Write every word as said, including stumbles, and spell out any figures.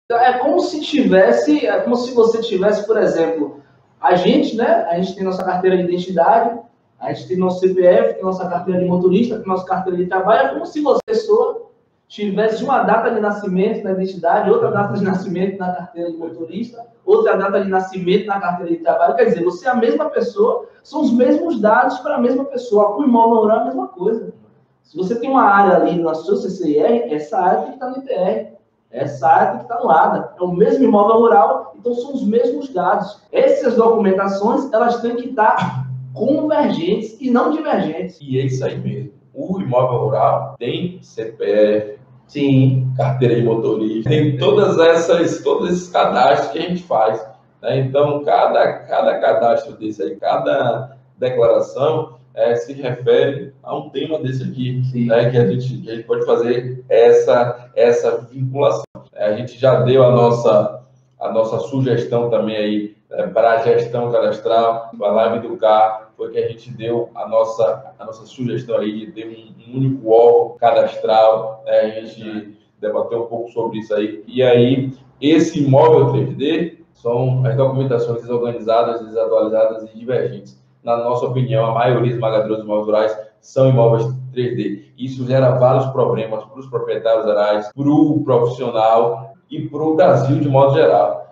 É como se tivesse, é como se você tivesse, por exemplo, a gente, né? A gente tem nossa carteira de identidade, a gente tem nosso C P F, tem nossa carteira de motorista, tem nossa carteira de trabalho. É como se você, pessoa, tivesse uma data de nascimento na identidade, outra data de nascimento na carteira de motorista, outra data de nascimento na carteira de trabalho. Quer dizer, você é a mesma pessoa, são os mesmos dados para a mesma pessoa. O imóvel rural é a mesma coisa. Se você tem uma área ali na sua C C I R, essa área tem que estar no I T R. Essa área tem que estar no ADA. É o mesmo imóvel rural, então são os mesmos dados. Essas documentações, elas têm que estar convergentes e não divergentes. E é isso aí mesmo. O imóvel rural tem C P F, sim, carteira de motorista, tem todas essas, todos esses cadastros que a gente faz, né? Então, cada, cada cadastro desse aí, cada declaração é, se refere a um tema desse aqui, né? que, a gente, que a gente pode fazer essa, essa vinculação. A gente já deu a nossa, a nossa sugestão também aí é, para a gestão cadastral, a live do C A R, foi que a gente deu a nossa, a nossa sugestão aí de ter um, um único órgão cadastral, né? A gente debateu um pouco sobre isso aí. E aí, esse imóvel três D são as documentações desorganizadas, desatualizadas e divergentes. Na nossa opinião, a maioria esmagadora dos imóveis rurais são imóveis três D. Isso gera vários problemas para os proprietários rurais, para o profissional e para o Brasil de modo geral.